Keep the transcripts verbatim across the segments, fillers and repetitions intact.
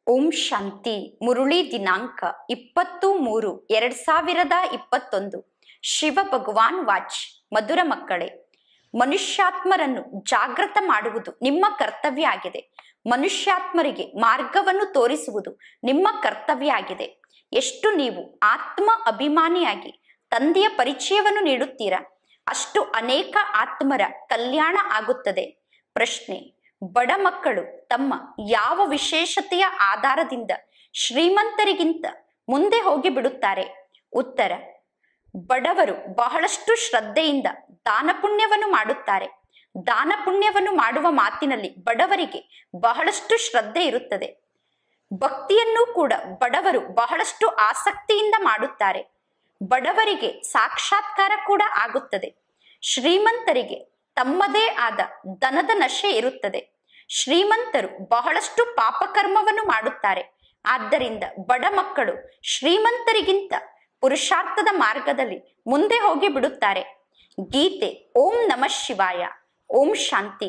ಓಂ ಶಾಂತಿ. ಮುರುಳಿ ದಿನಾಂಕ ಇಪ್ಪತ್ತು ಮೂರು ಎರಡ್ ಸಾವಿರದ ಇಪ್ಪತ್ತೊಂದು. ಶಿವ ಭಗವಾನ್ ವಾಚ್. ಮಧುರ ಮಕ್ಕಳೇ, ಮನುಷ್ಯಾತ್ಮರನ್ನು ಜಾಗೃತ ಮಾಡುವುದು ನಿಮ್ಮ ಕರ್ತವ್ಯ ಆಗಿದೆ. ಮನುಷ್ಯಾತ್ಮರಿಗೆ ಮಾರ್ಗವನ್ನು ತೋರಿಸುವುದು ನಿಮ್ಮ ಕರ್ತವ್ಯ ಆಗಿದೆ. ಎಷ್ಟು ನೀವು ಆತ್ಮ ಅಭಿಮಾನಿಯಾಗಿ ತಂದೆಯ ಪರಿಚಯವನ್ನು ನೀಡುತ್ತೀರಾ, ಅಷ್ಟು ಅನೇಕ ಆತ್ಮರ ಕಲ್ಯಾಣ ಆಗುತ್ತದೆ. ಪ್ರಶ್ನೆ: ಬಡ ಮಕ್ಕಳು ತಮ್ಮ ಯಾವ ವಿಶೇಷತೆಯ ಆಧಾರದಿಂದ ಶ್ರೀಮಂತರಿಗಿಂತ ಮುಂದೆ ಹೋಗಿ ಬಿಡುತ್ತಾರೆ? ಉತ್ತರ: ಬಡವರು ಬಹಳಷ್ಟು ಶ್ರದ್ಧೆಯಿಂದ ದಾನ ಪುಣ್ಯವನ್ನು ಮಾಡುತ್ತಾರೆ. ದಾನ ಪುಣ್ಯವನ್ನು ಮಾಡುವ ಮಾತಿನಲ್ಲಿ ಬಡವರಿಗೆ ಬಹಳಷ್ಟು ಶ್ರದ್ಧೆ ಇರುತ್ತದೆ. ಭಕ್ತಿಯನ್ನು ಕೂಡ ಬಡವರು ಬಹಳಷ್ಟು ಆಸಕ್ತಿಯಿಂದ ಮಾಡುತ್ತಾರೆ. ಬಡವರಿಗೆ ಸಾಕ್ಷಾತ್ಕಾರ ಕೂಡ ಆಗುತ್ತದೆ. ಶ್ರೀಮಂತರಿಗೆ ತಮ್ಮದೇ ಆದ ಧನದ ನಶೆ ಇರುತ್ತದೆ. ಶ್ರೀಮಂತರು ಬಹಳಷ್ಟು ಪಾಪಕರ್ಮವನ್ನು ಮಾಡುತ್ತಾರೆ. ಆದ್ದರಿಂದ ಬಡ ಮಕ್ಕಳು ಶ್ರೀಮಂತರಿಗಿಂತ ಪುರುಷಾರ್ಥದ ಮಾರ್ಗದಲ್ಲಿ ಮುಂದೆ ಹೋಗಿ ಬಿಡುತ್ತಾರೆ. ಗೀತೆ: ಓಂ ನಮಃ ಶಿವಾಯ. ಓಂ ಶಾಂತಿ.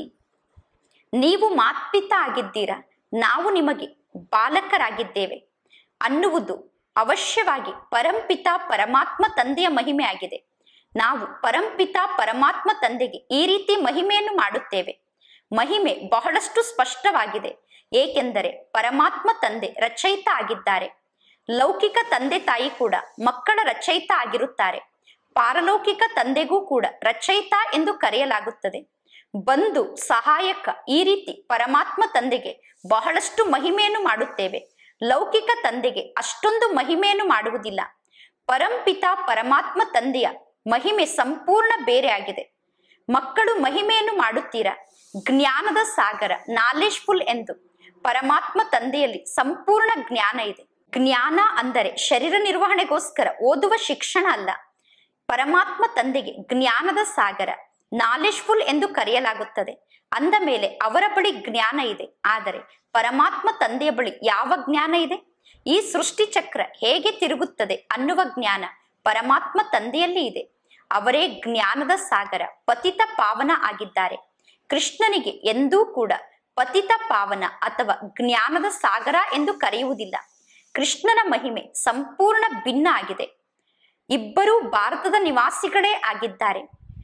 ನೀವು ಮಾತ್ಪಿತ ಆಗಿದ್ದೀರಾ, ನಾವು ನಿಮಗೆ ಬಾಲಕರಾಗಿದ್ದೇವೆ ಅನ್ನುವುದು ಅವಶ್ಯವಾಗಿ ಪರಂಪಿತ ಪರಮಾತ್ಮ ತಂದೆಯ ಮಹಿಮೆ ಆಗಿದೆ. ನಾವು ಪರಂಪಿತ ಪರಮಾತ್ಮ ತಂದೆಗೆ ಈ ರೀತಿ ಮಹಿಮೆಯನ್ನು ಮಾಡುತ್ತೇವೆ. ಮಹಿಮೆ ಬಹಳಷ್ಟು ಸ್ಪಷ್ಟವಾಗಿದೆ, ಏಕೆಂದರೆ ಪರಮಾತ್ಮ ತಂದೆ ರಚಯಿತ ಆಗಿದ್ದಾರೆ. ಲೌಕಿಕ ತಂದೆ ತಾಯಿ ಕೂಡ ಮಕ್ಕಳ ರಚಯಿತ ಆಗಿರುತ್ತಾರೆ. ಪಾರಲೌಕಿಕ ತಂದೆಗೂ ಕೂಡ ರಚಯಿತ ಎಂದು ಕರೆಯಲಾಗುತ್ತದೆ. ಬಂಧು ಸಹಾಯಕ, ಈ ರೀತಿ ಪರಮಾತ್ಮ ತಂದೆಗೆ ಬಹಳಷ್ಟು ಮಹಿಮೆಯನ್ನು ಮಾಡುತ್ತೇವೆ. ಲೌಕಿಕ ತಂದೆಗೆ ಅಷ್ಟೊಂದು ಮಹಿಮೆಯನ್ನು ಮಾಡುವುದಿಲ್ಲ. ಪರಂಪಿತ ಪರಮಾತ್ಮ ತಂದೆಯ ಮಹಿಮೆ ಸಂಪೂರ್ಣ ಬೇರೆ ಆಗಿದೆ. ಮಕ್ಕಳು ಮಹಿಮೆಯನ್ನು ಮಾಡುತ್ತೀರಾ. ಜ್ಞಾನದ ಸಾಗರ, ನಾಲೆಜ್ಫುಲ್ ಎಂದು ಪರಮಾತ್ಮ ತಂದೆಯಲ್ಲಿ ಸಂಪೂರ್ಣ ಜ್ಞಾನ ಇದೆ. ಜ್ಞಾನ ಅಂದರೆ ಶರೀರ ನಿರ್ವಹಣೆಗೋಸ್ಕರ ಓದುವ ಶಿಕ್ಷಣ ಅಲ್ಲ. ಪರಮಾತ್ಮ ತಂದೆಗೆ ಜ್ಞಾನದ ಸಾಗರ, ನಾಲೆಜ್ಫುಲ್ ಎಂದು ಕರೆಯಲಾಗುತ್ತದೆ. ಅಂದ ಮೇಲೆ ಅವರ ಬಳಿ ಜ್ಞಾನ ಇದೆ. ಆದರೆ ಪರಮಾತ್ಮ ತಂದೆಯ ಬಳಿ ಯಾವ ಜ್ಞಾನ ಇದೆ? ಈ ಸೃಷ್ಟಿ ಚಕ್ರ ಹೇಗೆ ತಿರುಗುತ್ತದೆ ಅನ್ನುವ ಜ್ಞಾನ ಪರಮಾತ್ಮ ತಂದೆಯಲ್ಲಿ ಇದೆ. ಅವರೇ ಜ್ಞಾನದ ಸಾಗರ, ಪತಿತ ಪಾವನ ಆಗಿದ್ದಾರೆ. ಕೃಷ್ಣನಿಗೆ ಎಂದೂ ಕೂಡ ಪತಿತ ಪಾವನ ಅಥವಾ ಜ್ಞಾನದ ಸಾಗರ ಎಂದು ಕರೆಯುವುದಿಲ್ಲ. ಕೃಷ್ಣನ ಮಹಿಮೆ ಸಂಪೂರ್ಣ ಭಿನ್ನ ಆಗಿದೆ. ಇಬ್ಬರೂ ಭಾರತದ ನಿವಾಸಿಗಳೇ ಆಗಿದ್ದಾರೆ.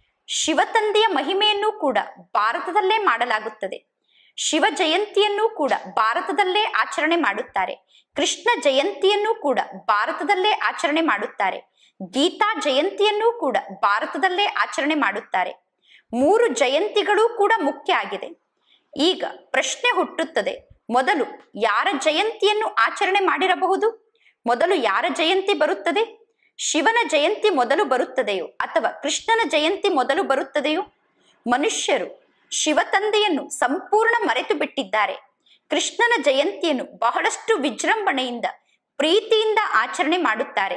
ಶಿವತಂದೆಯ ಮಹಿಮೆಯನ್ನು ಕೂಡ ಭಾರತದಲ್ಲೇ ಮಾಡಲಾಗುತ್ತದೆ. ಶಿವ ಜಯಂತಿಯನ್ನು ಕೂಡ ಭಾರತದಲ್ಲೇ ಆಚರಣೆ ಮಾಡುತ್ತಾರೆ. ಕೃಷ್ಣ ಜಯಂತಿಯನ್ನು ಕೂಡ ಭಾರತದಲ್ಲೇ ಆಚರಣೆ ಮಾಡುತ್ತಾರೆ. ಗೀತಾ ಜಯಂತಿಯನ್ನು ಕೂಡ ಭಾರತದಲ್ಲೇ ಆಚರಣೆ ಮಾಡುತ್ತಾರೆ. ಮೂರು ಜಯಂತಿಗಳು ಕೂಡ ಮುಖ್ಯ ಆಗಿದೆ. ಈಗ ಪ್ರಶ್ನೆ ಹುಟ್ಟುತ್ತದೆ, ಮೊದಲು ಯಾರ ಜಯಂತಿಯನ್ನು ಆಚರಣೆ ಮಾಡಿರಬಹುದು? ಮೊದಲು ಯಾರ ಜಯಂತಿ ಬರುತ್ತದೆ? ಶಿವನ ಜಯಂತಿ ಮೊದಲು ಬರುತ್ತದೆಯೋ ಅಥವಾ ಕೃಷ್ಣನ ಜಯಂತಿ ಮೊದಲು ಬರುತ್ತದೆಯೋ? ಮನುಷ್ಯರು ಶಿವತಂದೆಯನ್ನು ಸಂಪೂರ್ಣ ಮರೆತು ಬಿಟ್ಟಿದ್ದಾರೆ. ಕೃಷ್ಣನ ಜಯಂತಿಯನ್ನು ಬಹಳಷ್ಟು ವಿಜೃಂಭಣೆಯಿಂದ ಪ್ರೀತಿಯಿಂದ ಆಚರಣೆ ಮಾಡುತ್ತಾರೆ.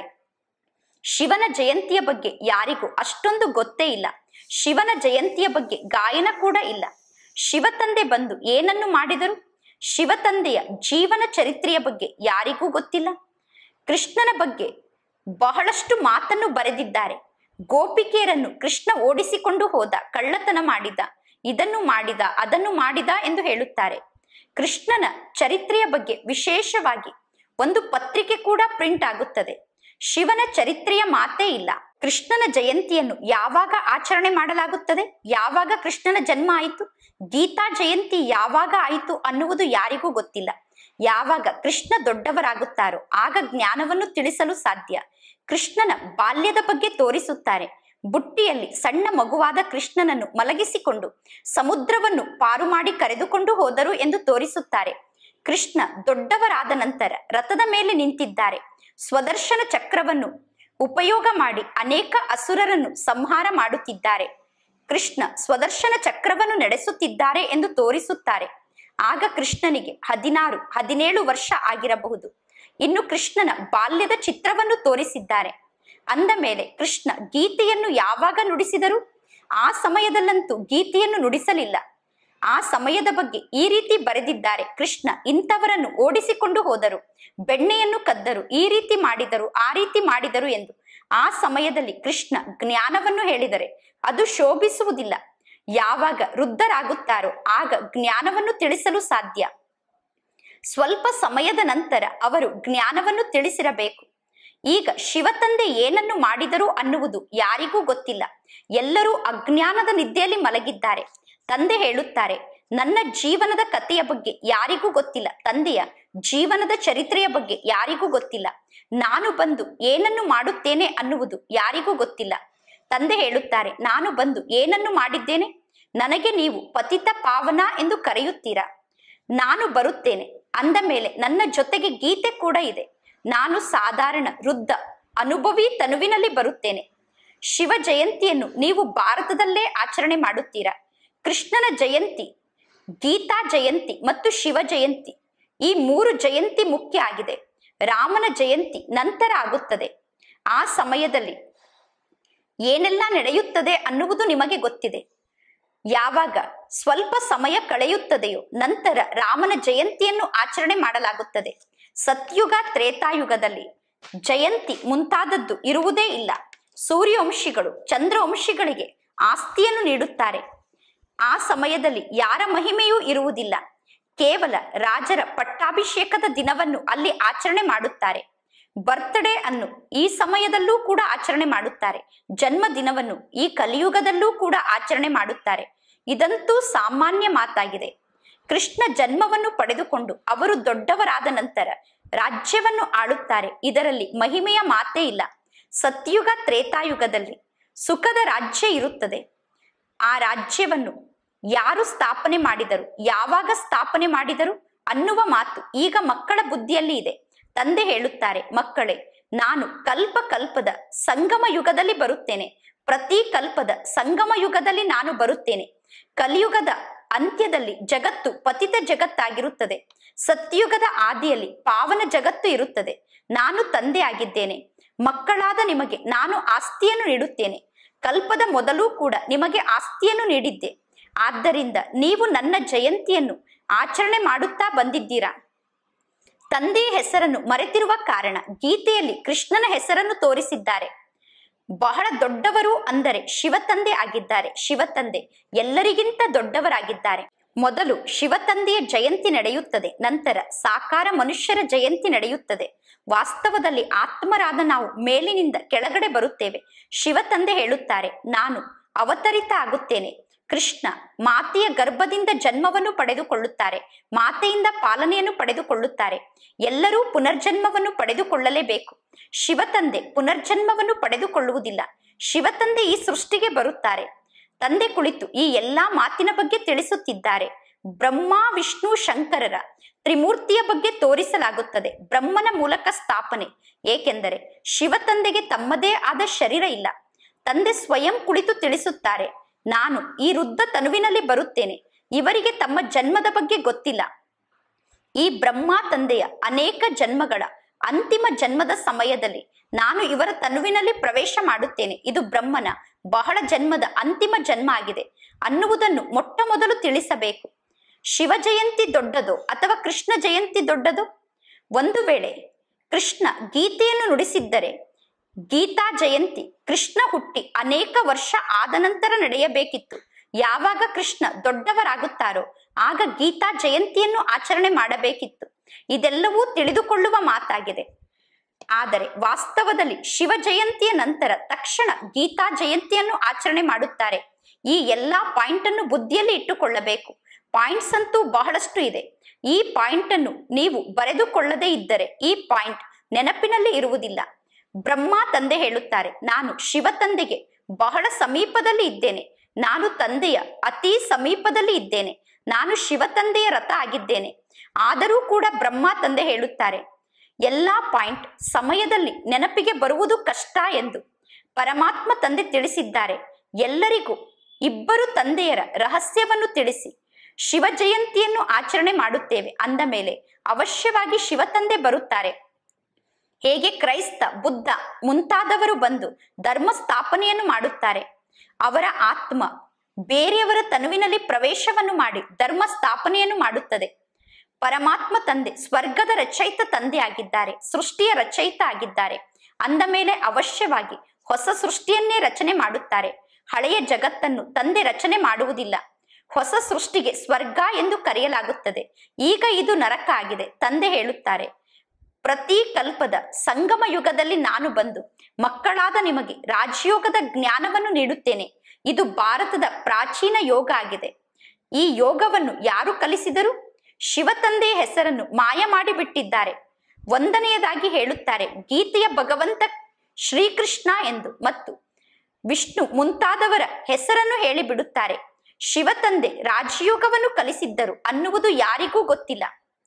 ಶಿವನ ಜಯಂತಿಯ ಬಗ್ಗೆ ಯಾರಿಗೂ ಅಷ್ಟೊಂದು ಗೊತ್ತೇ ಇಲ್ಲ. ಶಿವನ ಜಯಂತಿಯ ಬಗ್ಗೆ ಗಾಯನ ಕೂಡ ಇಲ್ಲ. ಶಿವತಂದೆ ಬಂದು ಏನನ್ನು ಮಾಡಿದರು? ಶಿವತಂದೆಯ ಜೀವನ ಚರಿತ್ರೆಯ ಬಗ್ಗೆ ಯಾರಿಗೂ ಗೊತ್ತಿಲ್ಲ. ಕೃಷ್ಣನ ಬಗ್ಗೆ ಬಹಳಷ್ಟು ಮಾತನ್ನು ಬರೆದಿದ್ದಾರೆ. ಗೋಪಿಕೆಯರನ್ನು ಕೃಷ್ಣ ಓಡಿಸಿಕೊಂಡು ಹೋದ, ಕಳ್ಳತನ ಮಾಡಿದ, ಇದನ್ನು ಮಾಡಿದ, ಅದನ್ನು ಮಾಡಿದ ಎಂದು ಹೇಳುತ್ತಾರೆ. ಕೃಷ್ಣನ ಚರಿತ್ರೆಯ ಬಗ್ಗೆ ವಿಶೇಷವಾಗಿ ಒಂದು ಪತ್ರಿಕೆ ಕೂಡ ಪ್ರಿಂಟ್ ಆಗುತ್ತದೆ. ಶಿವನ ಚರಿತ್ರೆಯ ಮಾತೇ ಇಲ್ಲ. ಕೃಷ್ಣನ ಜಯಂತಿಯನ್ನು ಯಾವಾಗ ಆಚರಣೆ ಮಾಡಲಾಗುತ್ತದೆ? ಯಾವಾಗ ಕೃಷ್ಣನ ಜನ್ಮ ಆಯಿತು? ಗೀತಾ ಜಯಂತಿ ಯಾವಾಗ ಆಯಿತು ಅನ್ನುವುದು ಯಾರಿಗೂ ಗೊತ್ತಿಲ್ಲ. ಯಾವಾಗ ಕೃಷ್ಣ ದೊಡ್ಡವರಾಗುತ್ತಾರೋ ಆಗ ಜ್ಞಾನವನ್ನು ತಿಳಿಸಲು ಸಾಧ್ಯ. ಕೃಷ್ಣನ ಬಾಲ್ಯದ ಬಗ್ಗೆ ತೋರಿಸುತ್ತಾರೆ. ಬುಟ್ಟಿಯಲ್ಲಿ ಸಣ್ಣ ಮಗುವಾದ ಕೃಷ್ಣನನ್ನು ಮಲಗಿಸಿಕೊಂಡು ಸಮುದ್ರವನ್ನು ಪಾರು ಮಾಡಿ ಕರೆದುಕೊಂಡು ಹೋದರು ಎಂದು ತೋರಿಸುತ್ತಾರೆ. ಕೃಷ್ಣ ದೊಡ್ಡವರಾದ ನಂತರ ರಥದ ಮೇಲೆ ನಿಂತಿದ್ದಾರೆ. ಸ್ವದರ್ಶನ ಚಕ್ರವನ್ನು ಉಪಯೋಗ ಮಾಡಿ ಅನೇಕ ಅಸುರರನ್ನು ಸಂಹಾರ ಮಾಡುತ್ತಿದ್ದಾರೆ. ಕೃಷ್ಣ ಸ್ವದರ್ಶನ ಚಕ್ರವನ್ನು ನಡೆಸುತ್ತಿದ್ದಾರೆ ಎಂದು ತೋರಿಸುತ್ತಾರೆ. ಆಗ ಕೃಷ್ಣನಿಗೆ ಹದಿನಾರು ಹದಿನೇಳು ವರ್ಷ ಆಗಿರಬಹುದು. ಇನ್ನು ಕೃಷ್ಣನ ಬಾಲ್ಯದ ಚಿತ್ರವನ್ನು ತೋರಿಸಿದ್ದಾರೆ. ಅಂದ ಮೇಲೆ ಕೃಷ್ಣ ಗೀತೆಯನ್ನು ಯಾವಾಗ ನುಡಿಸಿದರು? ಆ ಸಮಯದಲ್ಲಂತೂ ಗೀತೆಯನ್ನು ನುಡಿಸಲಿಲ್ಲ. ಆ ಸಮಯದ ಬಗ್ಗೆ ಈ ರೀತಿ ಬರೆದಿದ್ದಾರೆ: ಕೃಷ್ಣ ಇಂಥವರನ್ನು ಓಡಿಸಿಕೊಂಡು ಹೋದರು, ಬೆಣ್ಣೆಯನ್ನು ಕದ್ದರು, ಈ ರೀತಿ ಮಾಡಿದರು, ಆ ರೀತಿ ಮಾಡಿದರು ಎಂದು. ಆ ಸಮಯದಲ್ಲಿ ಕೃಷ್ಣ ಜ್ಞಾನವನ್ನು ಹೇಳಿದರೆ ಅದು ಶೋಭಿಸುವುದಿಲ್ಲ. ಯಾವಾಗ ವೃದ್ಧರಾಗುತ್ತಾರೋ ಆಗ ಜ್ಞಾನವನ್ನು ತಿಳಿಸಲು ಸಾಧ್ಯ. ಸ್ವಲ್ಪ ಸಮಯದ ನಂತರ ಅವರು ಜ್ಞಾನವನ್ನು ತಿಳಿಸಿರಬೇಕು. ಈಗ ಶಿವತಂದೆ ಏನನ್ನು ಮಾಡಿದರು ಅನ್ನುವುದು ಯಾರಿಗೂ ಗೊತ್ತಿಲ್ಲ. ಎಲ್ಲರೂ ಅಜ್ಞಾನದ ನಿದ್ದೆಯಲ್ಲಿ ಮಲಗಿದ್ದಾರೆ. ತಂದೆ ಹೇಳುತ್ತಾರೆ, ನನ್ನ ಜೀವನದ ಕಥೆಯ ಬಗ್ಗೆ ಯಾರಿಗೂ ಗೊತ್ತಿಲ್ಲ. ತಂದೆಯ ಜೀವನದ ಚರಿತ್ರೆಯ ಬಗ್ಗೆ ಯಾರಿಗೂ ಗೊತ್ತಿಲ್ಲ. ನಾನು ಬಂದು ಏನನ್ನು ಮಾಡುತ್ತೇನೆ ಅನ್ನುವುದು ಯಾರಿಗೂ ಗೊತ್ತಿಲ್ಲ. ತಂದೆ ಹೇಳುತ್ತಾರೆ, ನಾನು ಬಂದು ಏನನ್ನು ಮಾಡಿದ್ದೇನೆ? ನನಗೆ ನೀವು ಪತಿತ ಪಾವನ ಎಂದು ಕರೆಯುತ್ತೀರಾ. ನಾನು ಬರುತ್ತೇನೆ ಅಂದ ಮೇಲೆ ನನ್ನ ಜೊತೆಗೆ ಗೀತೆ ಕೂಡ ಇದೆ. ನಾನು ಸಾಧಾರಣ ವೃದ್ಧ ಅನುಭವಿ ತನುವಿನಲ್ಲಿ ಬರುತ್ತೇನೆ. ಶಿವ ಜಯಂತಿಯನ್ನು ನೀವು ಭಾರತದಲ್ಲೇ ಆಚರಣೆ ಮಾಡುತ್ತೀರಾ. ಕೃಷ್ಣನ ಜಯಂತಿ, ಗೀತಾ ಜಯಂತಿ ಮತ್ತು ಶಿವ ಜಯಂತಿ, ಈ ಮೂರು ಜಯಂತಿ ಮುಖ್ಯ ಆಗಿದೆ. ರಾಮನ ಜಯಂತಿ ನಂತರ ಆಗುತ್ತದೆ. ಆ ಸಮಯದಲ್ಲಿ ಏನೆಲ್ಲ ನಡೆಯುತ್ತದೆ ಅನ್ನುವುದು ನಿಮಗೆ ಗೊತ್ತಿದೆ. ಯಾವಾಗ ಸ್ವಲ್ಪ ಸಮಯ ಕಳೆಯುತ್ತದೆಯೋ ನಂತರ ರಾಮನ ಜಯಂತಿಯನ್ನು ಆಚರಣೆ ಮಾಡಲಾಗುತ್ತದೆ. ಸತ್ಯುಗ ತ್ರೇತಾಯುಗದಲ್ಲಿ ಜಯಂತಿ ಮುಂತಾದದ್ದು ಇರುವುದೇ ಇಲ್ಲ. ಸೂರ್ಯವಂಶಿಗಳು ಚಂದ್ರವಂಶಿಗಳಿಗೆ ಆಸ್ತಿಯನ್ನು ನೀಡುತ್ತಾರೆ. ಆ ಸಮಯದಲ್ಲಿ ಯಾರ ಮಹಿಮೆಯೂ ಇರುವುದಿಲ್ಲ. ಕೇವಲ ರಾಜರ ಪಟ್ಟಾಭಿಷೇಕದ ದಿನವನ್ನು ಅಲ್ಲಿ ಆಚರಣೆ ಮಾಡುತ್ತಾರೆ. ಬರ್ತ್ಡೇ ಅನ್ನು ಈ ಸಮಯದಲ್ಲೂ ಕೂಡ ಆಚರಣೆ ಮಾಡುತ್ತಾರೆ. ಜನ್ಮ ದಿನವನ್ನು ಈ ಕಲಿಯುಗದಲ್ಲೂ ಕೂಡ ಆಚರಣೆ ಮಾಡುತ್ತಾರೆ. ಇದಂತೂ ಸಾಮಾನ್ಯ ಮಾತಾಗಿದೆ. ಕೃಷ್ಣ ಜನ್ಮವನ್ನು ಪಡೆದುಕೊಂಡು ಅವರು ದೊಡ್ಡವರಾದ ನಂತರ ರಾಜ್ಯವನ್ನು ಆಳುತ್ತಾರೆ. ಇದರಲ್ಲಿ ಮಹಿಮೆಯ ಮಾತೇ ಇಲ್ಲ. ಸತ್ಯುಗ ತ್ರೇತಾಯುಗದಲ್ಲಿ ಸುಖದ ರಾಜ್ಯ ಇರುತ್ತದೆ. ಆ ರಾಜ್ಯವನ್ನು ಯಾರು ಸ್ಥಾಪನೆ ಮಾಡಿದರು, ಯಾವಾಗ ಸ್ಥಾಪನೆ ಮಾಡಿದರು ಅನ್ನುವ ಮಾತು ಈಗ ಮಕ್ಕಳ ಬುದ್ಧಿಯಲ್ಲಿ ಇದೆ. ತಂದೆ ಹೇಳುತ್ತಾರೆ, ಮಕ್ಕಳೇ, ನಾನು ಕಲ್ಪ ಕಲ್ಪದ ಸಂಗಮ ಯುಗದಲ್ಲಿ ಬರುತ್ತೇನೆ. ಪ್ರತಿ ಕಲ್ಪದ ಸಂಗಮ ಯುಗದಲ್ಲಿ ನಾನು ಬರುತ್ತೇನೆ. ಕಲಿಯುಗದ ಅಂತ್ಯದಲ್ಲಿ ಜಗತ್ತು ಪತಿತ ಜಗತ್ತಾಗಿರುತ್ತದೆ. ಸತ್ಯುಗದ ಆದಿಯಲ್ಲಿ ಪಾವನ ಜಗತ್ತು ಇರುತ್ತದೆ. ನಾನು ತಂದೆ ಆಗಿದ್ದೇನೆ. ಮಕ್ಕಳಾದ ನಿಮಗೆ ನಾನು ಆಸ್ತಿಯನ್ನು ನೀಡುತ್ತೇನೆ. ಕಲ್ಪದ ಮೊದಲು ಕೂಡ ನಿಮಗೆ ಆಸ್ತಿಯನ್ನು ನೀಡಿದ್ದೆ. ಆದ್ದರಿಂದ ನೀವು ನನ್ನ ಜಯಂತಿಯನ್ನು ಆಚರಣೆ ಮಾಡುತ್ತಾ ಬಂದಿದ್ದೀರಾ. ತಂದೆಯ ಹೆಸರನ್ನು ಮರೆತಿರುವ ಕಾರಣ ಗೀತೆಯಲ್ಲಿ ಕೃಷ್ಣನ ಹೆಸರನ್ನು ತೋರಿಸಿದ್ದಾರೆ. ಬಹಳ ದೊಡ್ಡವರು ಅಂದರೆ ಶಿವತಂದೆ ಆಗಿದ್ದಾರೆ. ಶಿವತಂದೆ ಎಲ್ಲರಿಗಿಂತ ದೊಡ್ಡವರಾಗಿದ್ದಾರೆ. ಮೊದಲು ಶಿವತಂದೆಯ ಜಯಂತಿ ನಡೆಯುತ್ತದೆ, ನಂತರ ಸಾಕಾರ ಮನುಷ್ಯರ ಜಯಂತಿ ನಡೆಯುತ್ತದೆ. ವಾಸ್ತವದಲ್ಲಿ ಆತ್ಮರಾದ ನಾವು ಮೇಲಿನಿಂದ ಕೆಳಗಡೆ ಬರುತ್ತೇವೆ. ಶಿವತಂದೆ ಹೇಳುತ್ತಾರೆ, ನಾನು ಅವತರಿತ ಆಗುತ್ತೇನೆ. ಕೃಷ್ಣ ಮಾತೆಯ ಗರ್ಭದಿಂದ ಜನ್ಮವನ್ನು ಪಡೆದುಕೊಳ್ಳುತ್ತಾರೆ, ಮಾತೆಯಿಂದ ಪಾಲನೆಯನ್ನು ಪಡೆದುಕೊಳ್ಳುತ್ತಾರೆ. ಎಲ್ಲರೂ ಪುನರ್ಜನ್ಮವನ್ನು ಪಡೆದುಕೊಳ್ಳಲೇಬೇಕು. ಶಿವತಂದೆ ಪುನರ್ಜನ್ಮವನ್ನು ಪಡೆದುಕೊಳ್ಳುವುದಿಲ್ಲ. ಶಿವತಂದೆ ಈ ಸೃಷ್ಟಿಗೆ ಬರುತ್ತಾರೆ. ತಂದೆ ಕುಳಿತು ಈ ಎಲ್ಲಾ ಮಾತಿನ ಬಗ್ಗೆ ತಿಳಿಸುತ್ತಿದ್ದಾರೆ. ಬ್ರಹ್ಮ ವಿಷ್ಣು ಶಂಕರರ ತ್ರಿಮೂರ್ತಿಯ ಬಗ್ಗೆ ತೋರಿಸಲಾಗುತ್ತದೆ. ಬ್ರಹ್ಮನ ಮೂಲಕ ಸ್ಥಾಪನೆ, ಏಕೆಂದರೆ ಶಿವತಂದೆಗೆ ತಮ್ಮದೇ ಆದ ಶರೀರ ಇಲ್ಲ. ತಂದೆ ಸ್ವಯಂ ಕುಳಿತು ತಿಳಿಸುತ್ತಾರೆ, ನಾನು ಈ ವೃದ್ಧ ತನುವಿನಲ್ಲಿ ಬರುತ್ತೇನೆ. ಇವರಿಗೆ ತಮ್ಮ ಜನ್ಮದ ಬಗ್ಗೆ ಗೊತ್ತಿಲ್ಲ. ಈ ಬ್ರಹ್ಮ ತಂದೆಯ ಅನೇಕ ಜನ್ಮಗಳ ಅಂತಿಮ ಜನ್ಮದ ಸಮಯದಲ್ಲಿ ನಾನು ಇವರ ತನುವಿನಲ್ಲಿ ಪ್ರವೇಶ ಮಾಡುತ್ತೇನೆ. ಇದು ಬ್ರಹ್ಮನ ಬಹಳ ಜನ್ಮದ ಅಂತಿಮ ಜನ್ಮ ಆಗಿದೆ ಅನ್ನುವುದನ್ನು ಮೊಟ್ಟ ಮೊದಲು ತಿಳಿಸಬೇಕು. ಶಿವ ಜಯಂತಿ ದೊಡ್ಡದೋ ಅಥವಾ ಕೃಷ್ಣ ಜಯಂತಿ ದೊಡ್ಡದೋ? ಒಂದು ವೇಳೆ ಕೃಷ್ಣ ಗೀತೆಯನ್ನು ನುಡಿಸಿದ್ದರೆ ಗೀತಾ ಜಯಂತಿ ಕೃಷ್ಣ ಹುಟ್ಟಿ ಅನೇಕ ವರ್ಷ ಆದ ನಂತರ ನಡೆಯಬೇಕಿತ್ತು. ಯಾವಾಗ ಕೃಷ್ಣ ದೊಡ್ಡವರಾಗುತ್ತಾರೋ ಆಗ ಗೀತಾ ಜಯಂತಿಯನ್ನು ಆಚರಣೆ ಮಾಡಬೇಕಿತ್ತು. ಇದೆಲ್ಲವೂ ತಿಳಿದುಕೊಳ್ಳುವ ಮಾತಾಗಿದೆ. ಆದರೆ ವಾಸ್ತವದಲ್ಲಿ ಶಿವ ಜಯಂತಿಯ ನಂತರ ತಕ್ಷಣ ಗೀತಾ ಜಯಂತಿಯನ್ನು ಆಚರಣೆ ಮಾಡುತ್ತಾರೆ. ಈ ಎಲ್ಲಾ ಪಾಯಿಂಟ್ ಅನ್ನು ಬುದ್ಧಿಯಲ್ಲಿ ಇಟ್ಟುಕೊಳ್ಳಬೇಕು. ಪಾಯಿಂಟ್ಸ್ ಅಂತೂ ಬಹಳಷ್ಟು ಇದೆ. ಈ ಪಾಯಿಂಟ್ ಅನ್ನು ನೀವು ಬರೆದುಕೊಳ್ಳದೇ ಇದ್ದರೆ ಈ ಪಾಯಿಂಟ್ ನೆನಪಿನಲ್ಲಿ ಇರುವುದಿಲ್ಲ. ಬ್ರಹ್ಮ ತಂದೆ ಹೇಳುತ್ತಾರೆ, ನಾನು ಶಿವ ತಂದೆಗೆ ಬಹಳ ಸಮೀಪದಲ್ಲಿ ಇದ್ದೇನೆ. ನಾನು ತಂದೆಯ ಅತಿ ಸಮೀಪದಲ್ಲಿ ಇದ್ದೇನೆ. ನಾನು ಶಿವ ತಂದೆಯ ರಥ ಆಗಿದ್ದೇನೆ. ಆದರೂ ಕೂಡ ಬ್ರಹ್ಮ ತಂದೆ ಹೇಳುತ್ತಾರೆ, ಎಲ್ಲಾ ಪಾಯಿಂಟ್ ಸಮಯದಲ್ಲಿ ನೆನಪಿಗೆ ಬರುವುದು ಕಷ್ಟ ಎಂದು. ಪರಮಾತ್ಮ ತಂದೆ ತಿಳಿಸಿದ್ದಾರೆ, ಎಲ್ಲರಿಗೂ ಇಬ್ಬರು ತಂದೆಯರ ರಹಸ್ಯವನ್ನು ತಿಳಿಸಿ ಶಿವ ಜಯಂತಿಯನ್ನು ಆಚರಣೆ ಮಾಡುತ್ತೇವೆ ಅಂದ ಮೇಲೆ ಅವಶ್ಯವಾಗಿ ಶಿವ ತಂದೆ ಬರುತ್ತಾರೆ. ಹೇಗೆ ಕ್ರೈಸ್ತ, ಬುದ್ಧ ಮುಂತಾದವರು ಬಂದು ಧರ್ಮ ಸ್ಥಾಪನೆಯನ್ನು ಮಾಡುತ್ತಾರೆ. ಅವರ ಆತ್ಮ ಬೇರೆಯವರ ತನುವಿನಲ್ಲಿ ಪ್ರವೇಶವನ್ನು ಮಾಡಿ ಧರ್ಮ ಸ್ಥಾಪನೆಯನ್ನು ಮಾಡುತ್ತದೆ. ಪರಮಾತ್ಮ ತಂದೆ ಸ್ವರ್ಗದ ರಚಯಿತ ತಂದೆ ಆಗಿದ್ದಾರೆ, ಸೃಷ್ಟಿಯ ರಚಯಿತ ಆಗಿದ್ದಾರೆ. ಅಂದ ಮೇಲೆ ಅವಶ್ಯವಾಗಿ ಹೊಸ ಸೃಷ್ಟಿಯನ್ನೇ ರಚನೆ ಮಾಡುತ್ತಾರೆ. ಹಳೆಯ ಜಗತ್ತನ್ನು ತಂದೆ ರಚನೆ ಮಾಡುವುದಿಲ್ಲ. ಹೊಸ ಸೃಷ್ಟಿಗೆ ಸ್ವರ್ಗ ಎಂದು ಕರೆಯಲಾಗುತ್ತದೆ. ಈಗ ಇದು ನರಕ ಆಗಿದೆ. ತಂದೆ ಹೇಳುತ್ತಾರೆ, ಪ್ರತಿ ಕಲ್ಪದ ಸಂಗಮ ಯುಗದಲ್ಲಿ ನಾನು ಬಂದು ಮಕ್ಕಳಾದ ನಿಮಗೆ ರಾಜಯೋಗದ ಜ್ಞಾನವನ್ನು ನೀಡುತ್ತೇನೆ. ಇದು ಭಾರತದ ಪ್ರಾಚೀನ ಯೋಗ ಆಗಿದೆ. ಈ ಯೋಗವನ್ನು ಯಾರು ಕಲಿಸಿದರು? ಶಿವ ತಂದೆಯ ಹೆಸರನ್ನು ಮಾಯ ಮಾಡಿಬಿಟ್ಟಿದ್ದಾರೆ. ಒಂದನೆಯದಾಗಿ ಹೇಳುತ್ತಾರೆ ಗೀತೆಯ ಭಗವಂತ ಶ್ರೀಕೃಷ್ಣ ಎಂದು ಮತ್ತು ವಿಷ್ಣು ಮುಂತಾದವರ ಹೆಸರನ್ನು ಹೇಳಿಬಿಡುತ್ತಾರೆ. ಶಿವ ತಂದೆ ರಾಜಯೋಗವನ್ನು ಕಲಿಸಿದ್ದರು ಅನ್ನುವುದು ಯಾರಿಗೂ ಗೊತ್ತಿಲ್ಲ.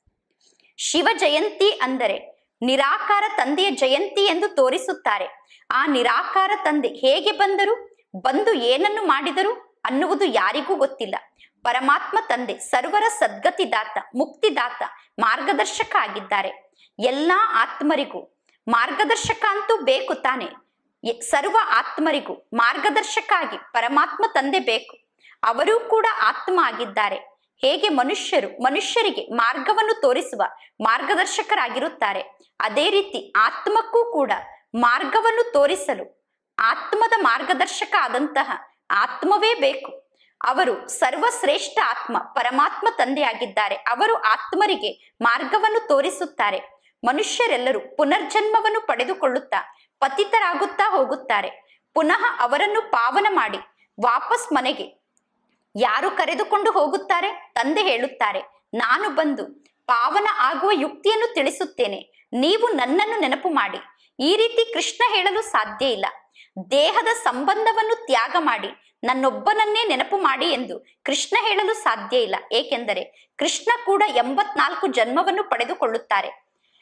ಶಿವ ಜಯಂತಿ ಅಂದರೆ ನಿರಾಕಾರ ತಂದೆಯ ಜಯಂತಿ ಎಂದು ತೋರಿಸುತ್ತಾರೆ. ಆ ನಿರಾಕಾರ ತಂದೆ ಹೇಗೆ ಬಂದರು, ಬಂದು ಏನನ್ನು ಮಾಡಿದರು ಅನ್ನುವುದು ಯಾರಿಗೂ ಗೊತ್ತಿಲ್ಲ. ಪರಮಾತ್ಮ ತಂದೆ ಸರ್ವರ ಸದ್ಗತಿದಾತ, ಮುಕ್ತಿದಾತ, ಮಾರ್ಗದರ್ಶಕ ಆಗಿದ್ದಾರೆ. ಎಲ್ಲಾ ಆತ್ಮರಿಗೂ ಮಾರ್ಗದರ್ಶಕ ಅಂತೂ ಬೇಕು ತಾನೆ. ಸರ್ವ ಆತ್ಮರಿಗೂ ಮಾರ್ಗದರ್ಶಕ ಆಗಿ ಪರಮಾತ್ಮ ತಂದೆ ಬೇಕು. ಅವರೂ ಕೂಡ ಆತ್ಮ ಆಗಿದ್ದಾರೆ. ಹೇಗೆ ಮನುಷ್ಯರು ಮನುಷ್ಯರಿಗೆ ಮಾರ್ಗವನ್ನು ತೋರಿಸುವ ಮಾರ್ಗದರ್ಶಕರಾಗಿರುತ್ತಾರೆ, ಅದೇ ರೀತಿ ಆತ್ಮಕ್ಕೂ ಕೂಡ ಮಾರ್ಗವನ್ನು ತೋರಿಸಲು ಆತ್ಮದ ಮಾರ್ಗದರ್ಶಕ ಆದಂತಹ ಆತ್ಮವೇ ಬೇಕು. ಅವರು ಸರ್ವಶ್ರೇಷ್ಠ ಆತ್ಮ ಪರಮಾತ್ಮ ತಂದೆಯಾಗಿದ್ದಾರೆ. ಅವರು ಆತ್ಮರಿಗೆ ಮಾರ್ಗವನ್ನು ತೋರಿಸುತ್ತಾರೆ. ಮನುಷ್ಯರೆಲ್ಲರೂ ಪುನರ್ಜನ್ಮವನ್ನು ಪಡೆದುಕೊಳ್ಳುತ್ತಾ ಪತಿತರಾಗುತ್ತಾ ಹೋಗುತ್ತಾರೆ. ಪುನಃ ಅವರನ್ನು ಪಾವನ ಮಾಡಿ ವಾಪಸ್ ಮನೆಗೆ ಯಾರು ಕರೆದುಕೊಂಡು ಹೋಗುತ್ತಾರೆ? ತಂದೆ ಹೇಳುತ್ತಾರೆ, ನಾನು ಬಂದು ಪಾವನ ಆಗುವ ಯುಕ್ತಿಯನ್ನು ತಿಳಿಸುತ್ತೇನೆ, ನೀವು ನನ್ನನ್ನು ನೆನಪು ಮಾಡಿ. ಈ ರೀತಿ ಕೃಷ್ಣ ಹೇಳಲು ಸಾಧ್ಯ ಇಲ್ಲ. ದೇಹದ ಸಂಬಂಧವನ್ನು ತ್ಯಾಗ ಮಾಡಿ ನನ್ನೊಬ್ಬನನ್ನೇ ನೆನಪು ಮಾಡಿ ಎಂದು ಕೃಷ್ಣ ಹೇಳಲು ಸಾಧ್ಯ ಇಲ್ಲ. ಏಕೆಂದರೆ ಕೃಷ್ಣ ಕೂಡ ಎಂಬತ್ನಾಲ್ಕು ಜನ್ಮವನ್ನು ಪಡೆದುಕೊಳ್ಳುತ್ತಾರೆ.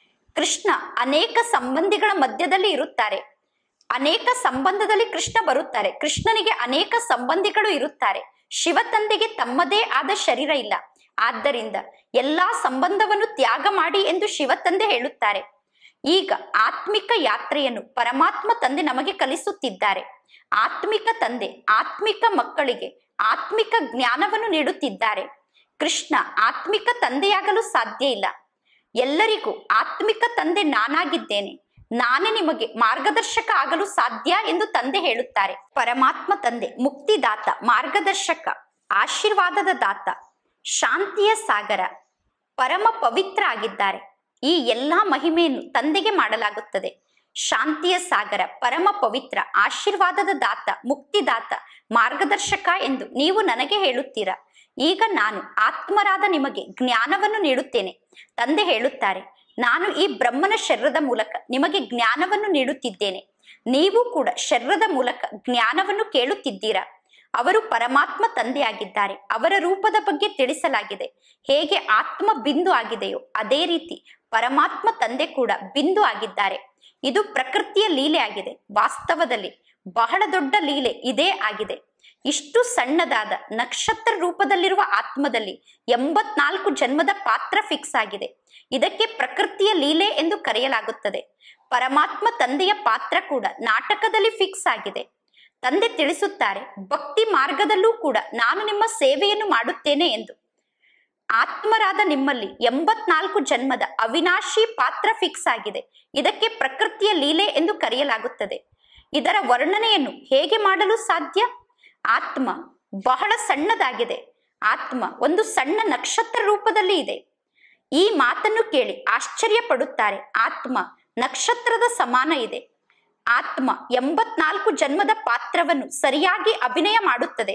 ಕೃಷ್ಣ ಅನೇಕ ಸಂಬಂಧಿಗಳ ಮಧ್ಯದಲ್ಲಿ ಇರುತ್ತಾರೆ. ಅನೇಕ ಸಂಬಂಧದಲ್ಲಿ ಕೃಷ್ಣ ಬರುತ್ತಾರೆ. ಕೃಷ್ಣನಿಗೆ ಅನೇಕ ಸಂಬಂಧಿಗಳು ಇರುತ್ತಾರೆ. ಶಿವ ತಂದೆಗೆ ತಮ್ಮದೇ ಆದ ಶರೀರ ಇಲ್ಲ. ಆದ್ದರಿಂದ ಎಲ್ಲಾ ಸಂಬಂಧವನ್ನು ತ್ಯಾಗ ಮಾಡಿ ಎಂದು ಶಿವ ತಂದೆ ಹೇಳುತ್ತಾರೆ. ಈಗ ಆತ್ಮಿಕ ಯಾತ್ರೆಯನ್ನು ಪರಮಾತ್ಮ ತಂದೆ ನಮಗೆ ಕಲಿಸುತ್ತಿದ್ದಾರೆ. ಆತ್ಮಿಕ ತಂದೆ ಆತ್ಮಿಕ ಮಕ್ಕಳಿಗೆ ಆತ್ಮಿಕ ಜ್ಞಾನವನ್ನು ನೀಡುತ್ತಿದ್ದಾರೆ. ಕೃಷ್ಣ ಆತ್ಮಿಕ ತಂದೆಯಾಗಲು ಸಾಧ್ಯ ಇಲ್ಲ. ಎಲ್ಲರಿಗೂ ಆತ್ಮಿಕ ತಂದೆ ನಾನಾಗಿದ್ದೇನೆ, ನಾನೇ ನಿಮಗೆ ಮಾರ್ಗದರ್ಶಕ ಆಗಲು ಸಾಧ್ಯ ಎಂದು ತಂದೆ ಹೇಳುತ್ತಾರೆ. ಪರಮಾತ್ಮ ತಂದೆ ಮುಕ್ತಿದಾತ, ಮಾರ್ಗದರ್ಶಕ, ಆಶೀರ್ವಾದದ ದಾತ, ಶಾಂತಿಯ ಸಾಗರ, ಪರಮ ಪವಿತ್ರ ಆಗಿದ್ದಾರೆ. ಈ ಎಲ್ಲಾ ಮಹಿಮೆಯನ್ನು ತಂದೆಗೆ ಮಾಡಲಾಗುತ್ತದೆ. ಶಾಂತಿಯ ಸಾಗರ, ಪರಮ ಪವಿತ್ರ, ಆಶೀರ್ವಾದದ ದಾತ, ಮುಕ್ತಿದಾತ, ಮಾರ್ಗದರ್ಶಕ ಎಂದು ನೀವು ನನಗೆ ಹೇಳುತ್ತೀರಾ. ಈಗ ನಾನು ಆತ್ಮರಾದ ನಿಮಗೆ ಜ್ಞಾನವನ್ನು ನೀಡುತ್ತೇನೆ. ತಂದೆ ಹೇಳುತ್ತಾರೆ, ನಾನು ಈ ಬ್ರಹ್ಮನ ಶರೀರದ ಮೂಲಕ ನಿಮಗೆ ಜ್ಞಾನವನ್ನು ನೀಡುತ್ತಿದ್ದೇನೆ. ನೀವು ಕೂಡ ಶರೀರದ ಮೂಲಕ ಜ್ಞಾನವನ್ನು ಕೇಳುತ್ತಿದ್ದೀರಾ. ಅವರು ಪರಮಾತ್ಮ ತಂದೆಯಾಗಿದ್ದಾರೆ. ಅವರ ರೂಪದ ಬಗ್ಗೆ ತಿಳಿಸಲಾಗಿದೆ. ಹೇಗೆ ಆತ್ಮ ಬಿಂದು ಆಗಿದೆಯೋ ಅದೇ ರೀತಿ ಪರಮಾತ್ಮ ತಂದೆ ಕೂಡ ಬಿಂದು ಆಗಿದ್ದಾರೆ. ಇದು ಪ್ರಕೃತಿಯ ಲೀಲೆ ಆಗಿದೆ. ವಾಸ್ತವದಲ್ಲಿ ಬಹಳ ದೊಡ್ಡ ಲೀಲೆ ಇದೇ ಆಗಿದೆ. ಇಷ್ಟು ಸಣ್ಣದಾದ ನಕ್ಷತ್ರ ರೂಪದಲ್ಲಿರುವ ಆತ್ಮದಲ್ಲಿ ಎಂಬತ್ನಾಲ್ಕು ಜನ್ಮದ ಪಾತ್ರ ಫಿಕ್ಸ್ ಆಗಿದೆ. ಇದಕ್ಕೆ ಪ್ರಕೃತಿಯ ಲೀಲೆ ಎಂದು ಕರೆಯಲಾಗುತ್ತದೆ. ಪರಮಾತ್ಮ ತಂದೆಯ ಪಾತ್ರ ಕೂಡ ನಾಟಕದಲ್ಲಿ ಫಿಕ್ಸ್ ಆಗಿದೆ. ತಂದೆ ತಿಳಿಸುತ್ತಾರೆ, ಭಕ್ತಿ ಮಾರ್ಗದಲ್ಲೂ ಕೂಡ ನಾನು ನಿಮ್ಮ ಸೇವೆಯನ್ನು ಮಾಡುತ್ತೇನೆ ಎಂದು. ಆತ್ಮರಾದ ನಿಮ್ಮಲ್ಲಿ ಎಂಬತ್ನಾಲ್ಕು ಜನ್ಮದ ಅವಿನಾಶಿ ಪಾತ್ರ ಫಿಕ್ಸ್ ಆಗಿದೆ. ಇದಕ್ಕೆ ಪ್ರಕೃತಿಯ ಲೀಲೆ ಎಂದು ಕರೆಯಲಾಗುತ್ತದೆ. ಇದರ ವರ್ಣನೆಯನ್ನು ಹೇಗೆ ಮಾಡಲು ಸಾಧ್ಯ? ಆತ್ಮ ಬಹಳ ಸಣ್ಣದಾಗಿದೆ. ಆತ್ಮ ಒಂದು ಸಣ್ಣ ನಕ್ಷತ್ರ ರೂಪದಲ್ಲಿ ಇದೆ. ಈ ಮಾತನ್ನು ಕೇಳಿ ಆಶ್ಚರ್ಯ ಪಡುತ್ತಾರೆ. ಆತ್ಮ ನಕ್ಷತ್ರದ ಸಮಾನ ಇದೆ. ಆತ್ಮ ಎಂಬತ್ನಾಲ್ಕು ಜನ್ಮದ ಪಾತ್ರವನ್ನು ಸರಿಯಾಗಿ ಅಭಿನಯ ಮಾಡುತ್ತದೆ.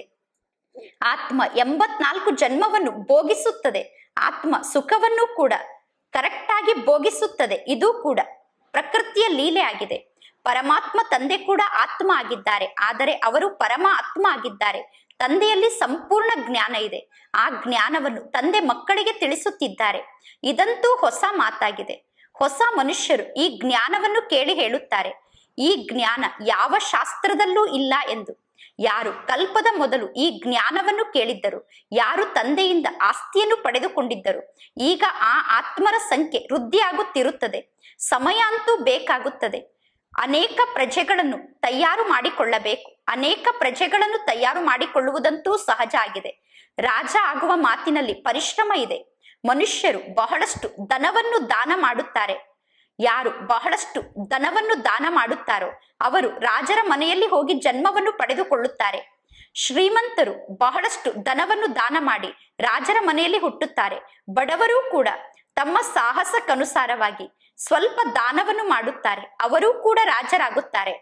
ಆತ್ಮ ಎಂಬತ್ನಾಲ್ಕು ಜನ್ಮವನ್ನು ಭೋಗಿಸುತ್ತದೆ. ಆತ್ಮ ಸುಖವನ್ನು ಕೂಡ ಕರೆಕ್ಟ್ ಆಗಿ ಭೋಗಿಸುತ್ತದೆ. ಇದು ಕೂಡ ಪ್ರಕೃತಿಯ ಲೀಲೆ ಆಗಿದೆ. ಪರಮಾತ್ಮ ತಂದೆ ಕೂಡ ಆತ್ಮ ಆಗಿದ್ದಾರೆ. ಆದರೆ ಅವರು ಪರಮ ಆತ್ಮ ಆಗಿದ್ದಾರೆ. ತಂದೆಯಲ್ಲಿ ಸಂಪೂರ್ಣ ಜ್ಞಾನ ಇದೆ. ಆ ಜ್ಞಾನವನ್ನು ತಂದೆ ಮಕ್ಕಳಿಗೆ ತಿಳಿಸುತ್ತಿದ್ದಾರೆ. ಇದಂತೂ ಹೊಸ ಮಾತಾಗಿದೆ. ಹೊಸ ಮನುಷ್ಯರು ಈ ಜ್ಞಾನವನ್ನು ಕೇಳಿ ಹೇಳುತ್ತಾರೆ, ಈ ಜ್ಞಾನ ಯಾವ ಶಾಸ್ತ್ರದಲ್ಲೂ ಇಲ್ಲ ಎಂದು. ಯಾರು ಕಲ್ಪದ ಮೊದಲು ಈ ಜ್ಞಾನವನ್ನು ಕೇಳಿದ್ದರು, ಯಾರು ತಂದೆಯಿಂದ ಆಸ್ತಿಯನ್ನು ಪಡೆದುಕೊಂಡಿದ್ದರು, ಈಗ ಆ ಆತ್ಮರ ಸಂಖ್ಯೆ ವೃದ್ಧಿಯಾಗುತ್ತಿರುತ್ತದೆ. ಸಮಯ ಅಂತೂ ಬೇಕಾಗುತ್ತದೆ. ಅನೇಕ ಪ್ರಜೆಗಳನ್ನು ತಯಾರು ಮಾಡಿಕೊಳ್ಳಬೇಕು. ಅನೇಕ ಪ್ರಜೆಗಳನ್ನು ತಯಾರು ಮಾಡಿಕೊಳ್ಳುವುದಂತೂ ಸಹಜ ಆಗಿದೆ. ರಾಜ ಆಗುವ ಮಾತಿನಲ್ಲಿ ಪರಿಶ್ರಮ ಇದೆ. ಮನುಷ್ಯರು ಬಹಳಷ್ಟು ಧನವನ್ನು ದಾನ ಮಾಡುತ್ತಾರೆ. ಯಾರು ಬಹಳಷ್ಟು ಧನವನ್ನು ದಾನ ಮಾಡುತ್ತಾರೋ ಅವರು ರಾಜರ ಮನೆಯಲ್ಲಿ ಹೋಗಿ ಜನ್ಮವನ್ನು ಪಡೆದುಕೊಳ್ಳುತ್ತಾರೆ. ಶ್ರೀಮಂತರು ಬಹಳಷ್ಟು ಧನವನ್ನು ದಾನ ಮಾಡಿ ರಾಜರ ಮನೆಯಲ್ಲಿ ಹುಟ್ಟುತ್ತಾರೆ. ಬಡವರು ಕೂಡ ತಮ್ಮ ಸಾಹಸಕ್ಕನುಸಾರವಾಗಿ ಸ್ವಲ್ಪ ದಾನವನ್ನು ಮಾಡುತ್ತಾರೆ, ಅವರೂ ಕೂಡ ರಾಜರಾಗುತ್ತಾರೆ.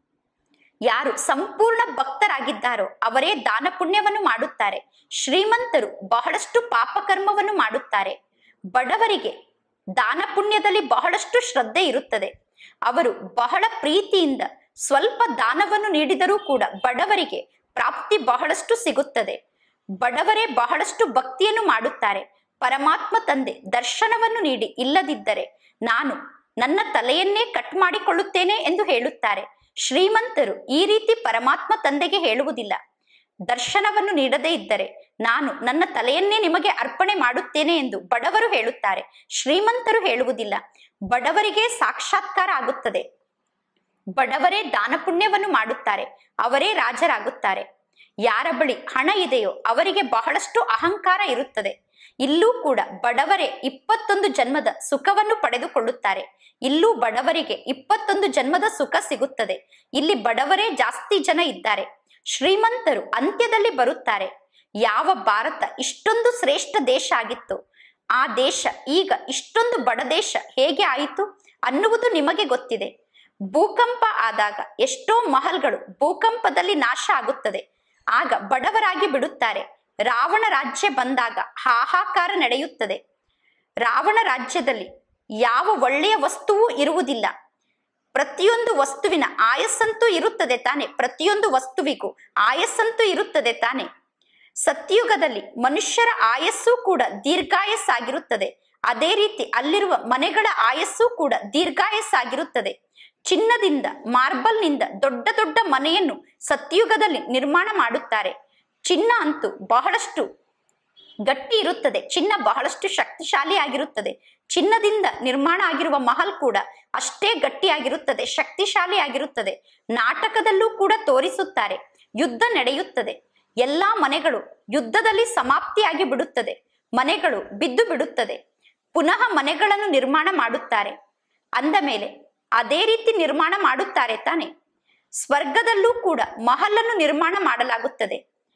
ಯಾರು ಸಂಪೂರ್ಣ ಭಕ್ತರಾಗಿದ್ದಾರೋ ಅವರೇ ದಾನ ಪುಣ್ಯವನ್ನು ಮಾಡುತ್ತಾರೆ. ಶ್ರೀಮಂತರು ಬಹಳಷ್ಟು ಪಾಪಕರ್ಮವನ್ನು ಮಾಡುತ್ತಾರೆ. ಬಡವರಿಗೆ ದಾನ ಪುಣ್ಯದಲ್ಲಿ ಬಹಳಷ್ಟು ಶ್ರದ್ಧೆ ಇರುತ್ತದೆ. ಅವರು ಬಹಳ ಪ್ರೀತಿಯಿಂದ ಸ್ವಲ್ಪ ದಾನವನ್ನು ನೀಡಿದರೂ ಕೂಡ ಬಡವರಿಗೆ ಪ್ರಾಪ್ತಿ ಬಹಳಷ್ಟು ಸಿಗುತ್ತದೆ. ಬಡವರೇ ಬಹಳಷ್ಟು ಭಕ್ತಿಯನ್ನು ಮಾಡುತ್ತಾರೆ. ಪರಮಾತ್ಮ ತಂದೆ ದರ್ಶನವನ್ನು ನೀಡಿ ಇಲ್ಲದಿದ್ದರೆ ನಾನು ನನ್ನ ತಲೆಯನ್ನೇ ಕಟ್ ಮಾಡಿಕೊಳ್ಳುತ್ತೇನೆ ಎಂದು ಹೇಳುತ್ತಾರೆ. ಶ್ರೀಮಂತರು ಈ ರೀತಿ ಪರಮಾತ್ಮ ತಂದೆಗೆ ಹೇಳುವುದಿಲ್ಲ. ದರ್ಶನವನ್ನು ನೀಡದೇ ಇದ್ದರೆ ನಾನು ನನ್ನ ತಲೆಯನ್ನೇ ನಿಮಗೆ ಅರ್ಪಣೆ ಮಾಡುತ್ತೇನೆ ಎಂದು ಬಡವರು ಹೇಳುತ್ತಾರೆ. ಶ್ರೀಮಂತರು ಹೇಳುವುದಿಲ್ಲ. ಬಡವರಿಗೆ ಸಾಕ್ಷಾತ್ಕಾರ ಆಗುತ್ತದೆ. ಬಡವರೇ ದಾನ ಪುಣ್ಯವನ್ನು ಮಾಡುತ್ತಾರೆ, ಅವರೇ ರಾಜರಾಗುತ್ತಾರೆ. ಯಾರ ಬಳಿ ಹಣ ಇದೆಯೋ ಅವರಿಗೆ ಬಹಳಷ್ಟು ಅಹಂಕಾರ ಇರುತ್ತದೆ. ಇಲ್ಲೂ ಕೂಡ ಬಡವರೇ ಇಪ್ಪತ್ತೊಂದು ಜನ್ಮದ ಸುಖವನ್ನು ಪಡೆದುಕೊಳ್ಳುತ್ತಾರೆ. ಇಲ್ಲೂ ಬಡವರಿಗೆ ಇಪ್ಪತ್ತೊಂದು ಜನ್ಮದ ಸುಖ ಸಿಗುತ್ತದೆ. ಇಲ್ಲಿ ಬಡವರೇ ಜಾಸ್ತಿ ಜನ ಇದ್ದಾರೆ. ಶ್ರೀಮಂತರು ಅಂತ್ಯದಲ್ಲಿ ಬರುತ್ತಾರೆ. ಯಾವ ಭಾರತ ಇಷ್ಟೊಂದು ಶ್ರೇಷ್ಠ ದೇಶ ಆಗಿತ್ತು, ಆ ದೇಶ ಈಗ ಇಷ್ಟೊಂದು ಬಡ ದೇಶ ಹೇಗೆ ಆಯಿತು ಅನ್ನುವುದು ನಿಮಗೆ ಗೊತ್ತಿದೆ. ಭೂಕಂಪ ಆದಾಗ ಎಷ್ಟೋ ಮಹಲ್ಗಳು ಭೂಕಂಪದಲ್ಲಿ ನಾಶ ಆಗುತ್ತದೆ. ಆಗ ಬಡವರಾಗಿ ಬಿಡುತ್ತಾರೆ. ರಾವಣ ರಾಜ್ಯ ಬಂದಾಗ ಹಾಹಾಕಾರ ನಡೆಯುತ್ತದೆ. ರಾವಣ ರಾಜ್ಯದಲ್ಲಿ ಯಾವ ಒಳ್ಳೆಯ ವಸ್ತುವೂ ಇರುವುದಿಲ್ಲ. ಪ್ರತಿಯೊಂದು ವಸ್ತುವಿನ ಆಯಸ್ಸಂತೂ ಇರುತ್ತದೆ ತಾನೆ. ಪ್ರತಿಯೊಂದು ವಸ್ತುವಿಗೂ ಆಯಸ್ಸಂತೂ ಇರುತ್ತದೆ ತಾನೆ. ಸತ್ಯುಗದಲ್ಲಿ ಮನುಷ್ಯರ ಆಯಸ್ಸು ಕೂಡ ದೀರ್ಘಾಯಸ್ಸಾಗಿರುತ್ತದೆ. ಅದೇ ರೀತಿ ಅಲ್ಲಿರುವ ಮನೆಗಳ ಆಯಸ್ಸು ಕೂಡ ದೀರ್ಘಾಯಸ್ಸಾಗಿರುತ್ತದೆ. ಚಿನ್ನದಿಂದ, ಮಾರ್ಬಲ್ನಿಂದ ದೊಡ್ಡ ದೊಡ್ಡ ಮನೆಯನ್ನು ಸತ್ಯುಗದಲ್ಲಿ ನಿರ್ಮಾಣ ಮಾಡುತ್ತಾರೆ. ಚಿನ್ನ ಅಂತೂ ಬಹಳಷ್ಟು ಗಟ್ಟಿ ಇರುತ್ತದೆ. ಚಿನ್ನ ಬಹಳಷ್ಟು ಶಕ್ತಿಶಾಲಿ ಆಗಿರುತ್ತದೆ. ಚಿನ್ನದಿಂದ ನಿರ್ಮಾಣ ಆಗಿರುವ ಮಹಲ್ ಕೂಡ ಅಷ್ಟೇ ಗಟ್ಟಿಯಾಗಿರುತ್ತದೆ, ಶಕ್ತಿಶಾಲಿ ಆಗಿರುತ್ತದೆ. ನಾಟಕದಲ್ಲೂ ಕೂಡ ತೋರಿಸುತ್ತಾರೆ. ಯುದ್ಧ ನಡೆಯುತ್ತದೆ. ಎಲ್ಲಾ ಮನೆಗಳು ಯುದ್ಧದಲ್ಲಿ ಸಮಾಪ್ತಿಯಾಗಿ ಬಿಡುತ್ತದೆ. ಮನೆಗಳು ಬಿದ್ದು ಬಿಡುತ್ತದೆ. ಪುನಃ ಮನೆಗಳನ್ನು ನಿರ್ಮಾಣ ಮಾಡುತ್ತಾರೆ. ಅಂದ ಮೇಲೆ ಅದೇ ರೀತಿ ನಿರ್ಮಾಣ ಮಾಡುತ್ತಾರೆ ತಾನೆ. ಸ್ವರ್ಗದಲ್ಲೂ ಕೂಡ ಮಹಲನ್ನು ನಿರ್ಮಾಣ ಮಾಡಲಾಗುತ್ತದೆ.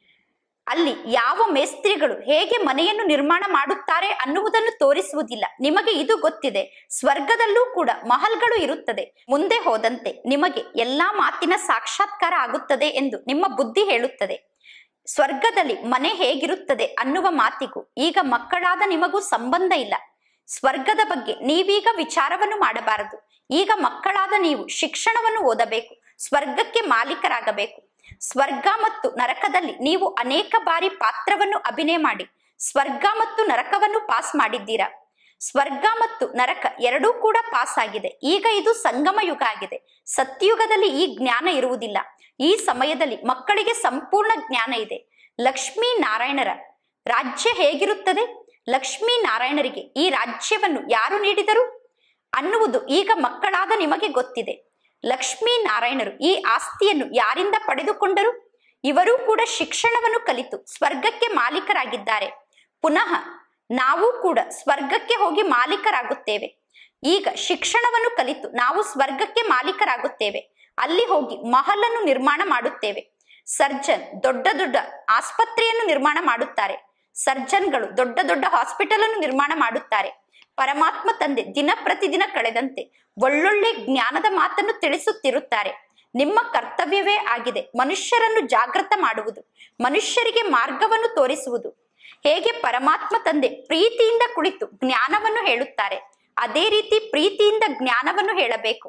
ಅಲ್ಲಿ ಯಾವ ಮೇಸ್ತ್ರಿಗಳು ಹೇಗೆ ಮನೆಯನ್ನು ನಿರ್ಮಾಣ ಮಾಡುತ್ತಾರೆ ಅನ್ನುವುದನ್ನು ತೋರಿಸುವುದಿಲ್ಲ. ನಿಮಗೆ ಇದು ಗೊತ್ತಿದೆ. ಸ್ವರ್ಗದಲ್ಲೂ ಕೂಡ ಮಹಲ್ಗಳು ಇರುತ್ತದೆ. ಮುಂದೆ ಹೋದಂತೆ ನಿಮಗೆ ಎಲ್ಲಾ ಮಾತಿನ ಸಾಕ್ಷಾತ್ಕಾರ ಆಗುತ್ತದೆ ಎಂದು ನಿಮ್ಮ ಬುದ್ಧಿ ಹೇಳುತ್ತದೆ. ಸ್ವರ್ಗದಲ್ಲಿ ಮನೆ ಹೇಗಿರುತ್ತದೆ ಅನ್ನುವ ಮಾತಿಗೂ ಈಗ ಮಕ್ಕಳಾದ ನಿಮಗೂ ಸಂಬಂಧ ಇಲ್ಲ. ಸ್ವರ್ಗದ ಬಗ್ಗೆ ನೀವೀಗ ವಿಚಾರವನ್ನು ಮಾಡಬಾರದು. ಈಗ ಮಕ್ಕಳಾದ ನೀವು ಶಿಕ್ಷಣವನ್ನು ಓದಬೇಕು, ಸ್ವರ್ಗಕ್ಕೆ ಮಾಲೀಕರಾಗಬೇಕು. ಸ್ವರ್ಗ ಮತ್ತು ನರಕದಲ್ಲಿ ನೀವು ಅನೇಕ ಬಾರಿ ಪಾತ್ರವನ್ನು ಅಭಿನಯ ಮಾಡಿ ಸ್ವರ್ಗ ಮತ್ತು ನರಕವನ್ನು ಪಾಸ್ ಮಾಡಿದ್ದೀರಾ. ಸ್ವರ್ಗ ಮತ್ತು ನರಕ ಎರಡೂ ಕೂಡ ಪಾಸ್ ಆಗಿದೆ. ಈಗ ಇದು ಸಂಗಮ ಯುಗ ಆಗಿದೆ. ಸತ್ಯುಗದಲ್ಲಿ ಈ ಜ್ಞಾನ ಇರುವುದಿಲ್ಲ. ಈ ಸಮಯದಲ್ಲಿ ಮಕ್ಕಳಿಗೆ ಸಂಪೂರ್ಣ ಜ್ಞಾನ ಇದೆ. ಲಕ್ಷ್ಮೀ ನಾರಾಯಣರ ರಾಜ್ಯ ಹೇಗಿರುತ್ತದೆ, ಲಕ್ಷ್ಮೀ ನಾರಾಯಣರಿಗೆ ಈ ರಾಜ್ಯವನ್ನು ಯಾರು ನೀಡಿದರು ಅನ್ನುವುದು ಈಗ ಮಕ್ಕಳಾದ ನಿಮಗೆ ಗೊತ್ತಿದೆ. ಲಕ್ಷ್ಮೀ ನಾರಾಯಣರು ಈ ಆಸ್ತಿಯನ್ನು ಯಾರಿಂದ ಪಡೆದುಕೊಂಡರು? ಇವರೂ ಕೂಡ ಶಿಕ್ಷಣವನ್ನು ಕಲಿತು ಸ್ವರ್ಗಕ್ಕೆ ಮಾಲೀಕರಾಗಿದ್ದಾರೆ. ಪುನಃ ನಾವು ಕೂಡ ಸ್ವರ್ಗಕ್ಕೆ ಹೋಗಿ ಮಾಲೀಕರಾಗುತ್ತೇವೆ. ಈಗ ಶಿಕ್ಷಣವನ್ನು ಕಲಿತು ನಾವು ಸ್ವರ್ಗಕ್ಕೆ ಮಾಲೀಕರಾಗುತ್ತೇವೆ. ಅಲ್ಲಿ ಹೋಗಿ ಮಹಲನ್ನು ನಿರ್ಮಾಣ ಮಾಡುತ್ತೇವೆ. ಸರ್ಜನ್ ದೊಡ್ಡ ದೊಡ್ಡ ಆಸ್ಪತ್ರೆಯನ್ನು ನಿರ್ಮಾಣ ಮಾಡುತ್ತಾರೆ. ಸರ್ಜನ್ಗಳು ದೊಡ್ಡ ದೊಡ್ಡ ಹಾಸ್ಪಿಟಲ್ ಅನ್ನು ನಿರ್ಮಾಣ ಮಾಡುತ್ತಾರೆ. ಪರಮಾತ್ಮ ತಂದೆ ದಿನ ಪ್ರತಿದಿನ ಕಳೆದಂತೆ ಒಳ್ಳೊಳ್ಳೆ ಜ್ಞಾನದ ಮಾತನ್ನು ತಿಳಿಸುತ್ತಿರುತ್ತಾರೆ. ನಿಮ್ಮ ಕರ್ತವ್ಯವೇ ಆಗಿದೆ ಮನುಷ್ಯರನ್ನು ಜಾಗೃತ ಮಾಡುವುದು, ಮನುಷ್ಯರಿಗೆ ಮಾರ್ಗವನ್ನು ತೋರಿಸುವುದು. ಹೇಗೆ ಪರಮಾತ್ಮ ತಂದೆ ಪ್ರೀತಿಯಿಂದ ಕುಳಿತು ಜ್ಞಾನವನ್ನು ಹೇಳುತ್ತಾರೆ, ಅದೇ ರೀತಿ ಪ್ರೀತಿಯಿಂದ ಜ್ಞಾನವನ್ನು ಹೇಳಬೇಕು.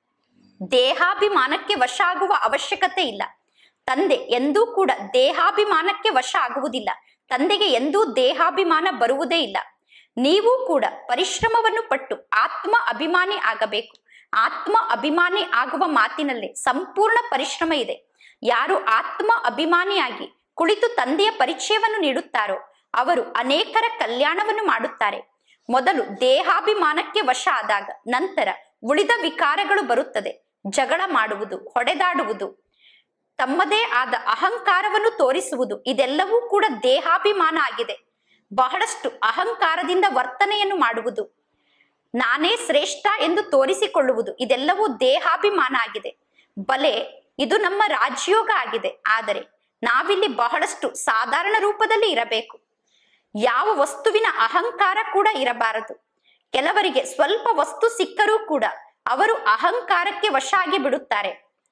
ದೇಹಾಭಿಮಾನಕ್ಕೆ ವಶ ಆಗುವ ಅವಶ್ಯಕತೆ ಇಲ್ಲ. ತಂದೆ ಎಂದೂ ಕೂಡ ದೇಹಾಭಿಮಾನಕ್ಕೆ ವಶ ಆಗುವುದಿಲ್ಲ. ತಂದೆಗೆ ಎಂದೂ ದೇಹಾಭಿಮಾನ ಬರುವುದೇ ಇಲ್ಲ. ನೀವು ಕೂಡ ಪರಿಶ್ರಮವನ್ನು ಪಟ್ಟು ಆತ್ಮ ಅಭಿಮಾನಿ ಆಗಬೇಕು. ಆತ್ಮ ಅಭಿಮಾನಿ ಆಗುವ ಮಾತಿನಲ್ಲಿ ಸಂಪೂರ್ಣ ಪರಿಶ್ರಮ ಇದೆ. ಯಾರು ಆತ್ಮ ಅಭಿಮಾನಿಯಾಗಿ ಕುಳಿತು ತಂದೆಯ ಪರಿಚಯವನ್ನು ನೀಡುತ್ತಾರೋ ಅವರು ಅನೇಕರ ಕಲ್ಯಾಣವನ್ನು ಮಾಡುತ್ತಾರೆ. ಮೊದಲು ದೇಹಾಭಿಮಾನಕ್ಕೆ ವಶ ಆದಾಗ ನಂತರ ಉಳಿದ ವಿಕಾರಗಳು ಬರುತ್ತದೆ. ಜಗಳ ಮಾಡುವುದು, ಹೊಡೆದಾಡುವುದು, ತಮ್ಮದೇ ಆದ ಅಹಂಕಾರವನ್ನು ತೋರಿಸುವುದು, ಇದೆಲ್ಲವೂ ಕೂಡ ದೇಹಾಭಿಮಾನ ಆಗಿದೆ. ಬಹಳಷ್ಟು ಅಹಂಕಾರದಿಂದ ವರ್ತನೆಯನ್ನು ಮಾಡುವುದು, ನಾನೇ ಶ್ರೇಷ್ಠ ಎಂದು ತೋರಿಸಿಕೊಳ್ಳುವುದು, ಇದೆಲ್ಲವೂ ದೇಹಾಭಿಮಾನ ಆಗಿದೆ. ಬಲೆ ಇದು ನಮ್ಮ ರಾಜಯೋಗ ಆಗಿದೆ. ಆದರೆ ನಾವಿಲ್ಲಿ ಬಹಳಷ್ಟು ಸಾಧಾರಣ ರೂಪದಲ್ಲಿ ಇರಬೇಕು. ಯಾವ ವಸ್ತುವಿನ ಅಹಂಕಾರ ಕೂಡ ಇರಬಾರದು. ಕೆಲವರಿಗೆ ಸ್ವಲ್ಪ ವಸ್ತು ಸಿಕ್ಕರೂ ಕೂಡ ಅವರು ಅಹಂಕಾರಕ್ಕೆ ವಶ ಆಗಿ ಬಿಡುತ್ತಾರೆ.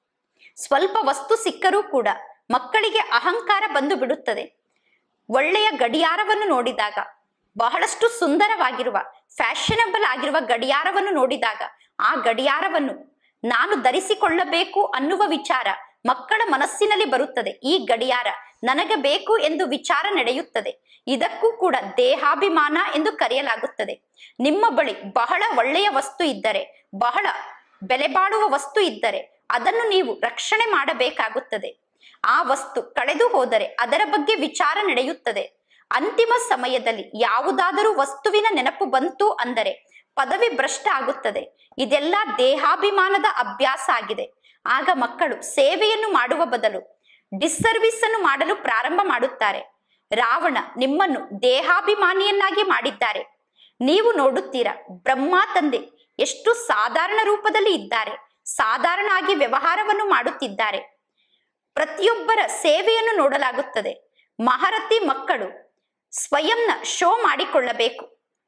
ಸ್ವಲ್ಪ ವಸ್ತು ಸಿಕ್ಕರೂ ಕೂಡ ಮಕ್ಕಳಿಗೆ ಅಹಂಕಾರ ಬಂದು ಬಿಡುತ್ತದೆ. ಒಳ್ಳೆಯ ಗಡಿಯಾರವನ್ನು ನೋಡಿದಾಗ, ಬಹಳಷ್ಟು ಸುಂದರವಾಗಿರುವ ಫ್ಯಾಷನಬಲ್ ಆಗಿರುವ ಗಡಿಯಾರವನ್ನು ನೋಡಿದಾಗ ಆ ಗಡಿಯಾರವನ್ನು ನಾನು ಧರಿಸಿಕೊಳ್ಳಬೇಕು ಅನ್ನುವ ವಿಚಾರ ಮಕ್ಕಳ ಮನಸ್ಸಿನಲ್ಲಿ ಬರುತ್ತದೆ. ಈ ಗಡಿಯಾರ ನನಗೆ ಬೇಕು ಎಂದು ವಿಚಾರ ನಡೆಯುತ್ತದೆ. ಇದಕ್ಕೂ ಕೂಡ ದೇಹಾಭಿಮಾನ ಎಂದು ಕರೆಯಲಾಗುತ್ತದೆ. ನಿಮ್ಮ ಬಳಿ ಬಹಳ ಒಳ್ಳೆಯ ವಸ್ತು ಇದ್ದರೆ, ಬಹಳ ಬೆಲೆ ಬಾಳುವ ವಸ್ತು ಇದ್ದರೆ ಅದನ್ನು ನೀವು ರಕ್ಷಣೆ ಮಾಡಬೇಕಾಗುತ್ತದೆ. ಆ ವಸ್ತು ಕಳೆದು ಹೋದರೆ ಅದರ ಬಗ್ಗೆ ವಿಚಾರ ನಡೆಯುತ್ತದೆ. ಅಂತಿಮ ಸಮಯದಲ್ಲಿ ಯಾವುದಾದರೂ ವಸ್ತುವಿನ ನೆನಪು ಬಂತು ಅಂದರೆ ಪದವಿ ಭ್ರಷ್ಟ ಆಗುತ್ತದೆ. ಇದೆಲ್ಲ ದೇಹಾಭಿಮಾನದ ಅಭ್ಯಾಸ ಆಗಿದೆ. ಆಗ ಮಕ್ಕಳು ಸೇವೆಯನ್ನು ಮಾಡುವ ಬದಲು ಡಿಸ್ಸರ್ವಿಸ್ ಅನ್ನು ಮಾಡಲು ಪ್ರಾರಂಭ ಮಾಡುತ್ತಾರೆ. ರಾವಣ ನಿಮ್ಮನ್ನು ದೇಹಾಭಿಮಾನಿಯನ್ನಾಗಿ ಮಾಡಿದ್ದಾರೆ. ನೀವು ನೋಡುತ್ತೀರಾ, ಬ್ರಹ್ಮ ತಂದೆ ಎಷ್ಟು ಸಾಧಾರಣ ರೂಪದಲ್ಲಿ ಇದ್ದಾರೆ, ಸಾಧಾರಣ ಆಗಿ ವ್ಯವಹಾರವನ್ನು ಮಾಡುತ್ತಿದ್ದಾರೆ. ಪ್ರತಿಯೊಬ್ಬರ ಸೇವೆಯನ್ನು ನೋಡಲಾಗುತ್ತದೆ. ಮಹಾರಥಿ ಮಕ್ಕಳು ಸ್ವಯಂನ ಶೋ ಮಾಡಿಕೊಳ್ಳಬೇಕು.